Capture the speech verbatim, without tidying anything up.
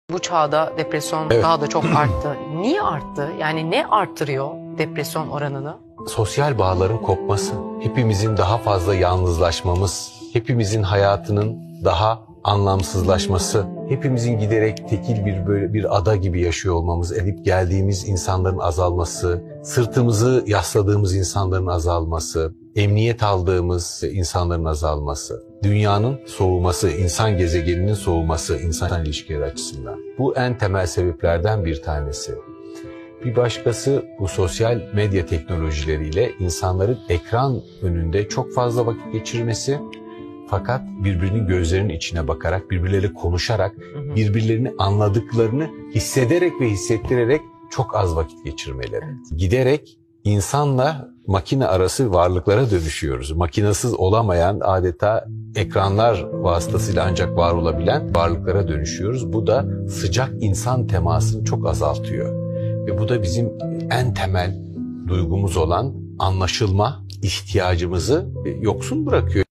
Bu çağda depresyon Evet. daha da çok arttı. Niye arttı? Yani ne arttırıyor depresyon oranını? Sosyal bağların kopması, hepimizin daha fazla yalnızlaşmamız, hepimizin hayatının daha anlamsızlaşması, hepimizin giderek tekil bir böyle bir ada gibi yaşıyor olmamız, edip geldiğimiz insanların azalması, sırtımızı yasladığımız insanların azalması, emniyet aldığımız insanların azalması, dünyanın soğuması, insan gezegeninin soğuması insan ilişkileri açısından. Bu en temel sebeplerden bir tanesi. Bir başkası bu sosyal medya teknolojileriyle insanların ekran önünde çok fazla vakit geçirmesi, fakat birbirinin gözlerinin içine bakarak, birbirleriyle konuşarak, birbirlerini anladıklarını hissederek ve hissettirerek çok az vakit geçirmeleri. Giderek insanla makine arası varlıklara dönüşüyoruz. Makinasız olamayan, adeta ekranlar vasıtasıyla ancak var olabilen varlıklara dönüşüyoruz. Bu da sıcak insan temasını çok azaltıyor. Ve bu da bizim en temel duygumuz olan anlaşılma ihtiyacımızı yoksun bırakıyor.